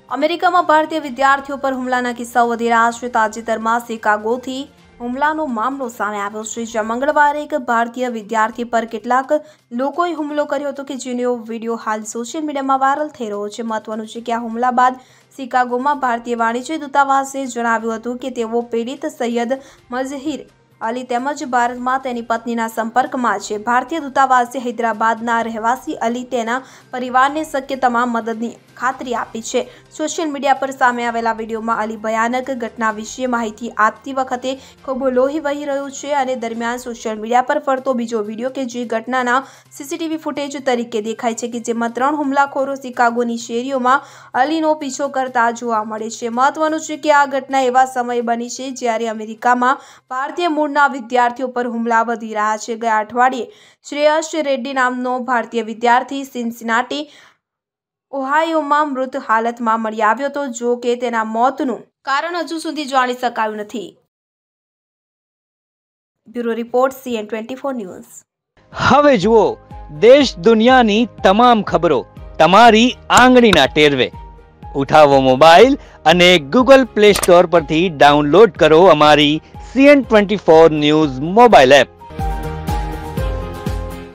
અમેરિકામાં ભારતીય વિદ્યાર્થીઓ પર હુમલાના કિસ્સાઓ વધી રહ્યા છે। તાજેતરમાં શિકાગોથી હુમલાનો મામલો સામે આવ્યો છે, જ્યાં મંગળવારે એક ભારતીય વિદ્યાર્થી પર કેટલાક લોકોએ હુમલો કર્યો હતો, કે જેનો વિડીયો હાલ સોશિયલ મીડિયામાં વાયરલ થઈ રહ્યો છે। મહત્વનું છે કે આ હુમલા બાદ શિકાગોમાં ભારતીય વાણિજ્ય દૂતાવાસે જણાવ્યું હતું કે તેઓ પીડિત સૈયદ મઝહિર અલી તેમજ ભારતમાં તેની પત્નીના સંપર્કમાં છે। ભારતીય દૂતાવાસે હૈદરાબાદના રહેવાસી અલી તેના પરિવારને શક્ય તમામ મદદની ખાતરી આપી છે। સોશિયલ મીડિયા પર સામે આવેલા વિડીયોમાં અલી ભયાનક ઘટના વિશે માહિતી આપતી વખતે ખૂબ લોહી વહી રહ્યું છે, અને દરમિયાન સોશિયલ મીડિયા પર ફરતો બીજો વિડીયો કે જે ઘટનાના સીસીટીવી ફૂટેજ તરીકે દેખાય છે, કે જેમાં 3 હુમલાખોરો શિકાગોની શેરીઓમાં અલીનો પીછો કરતા જોવા મળે છે। મહત્વનું છે કે આ ઘટના એવા સમયે બની છે જ્યારે અમેરિકામાં ભારતીય મૂળના વિદ્યાર્થીઓ પર હુમલા વધી રહ્યા છે। ગયા અઠવાડિયે શ્રેયસ રેડ્ડી નામનો ભારતીય વિદ્યાર્થી સિન્સિનાટી ઓહાયોમાં મૃત હાલતમાં મળી આવ્યો હતો, જો કે તેના મોતનું કારણ હજુ સુધી જાણી શકાયું નથી। Bureau report CN24 news. હવે જુઓ દેશ દુનિયાની તમામ ખબરો તમારી આંગળીના ટેરવે। ઉઠાવો મોબાઈલ અને Google Play Store પરથી ડાઉનલોડ કરો અમારી CN24 ન્યૂઝ મોબાઈલ એપ।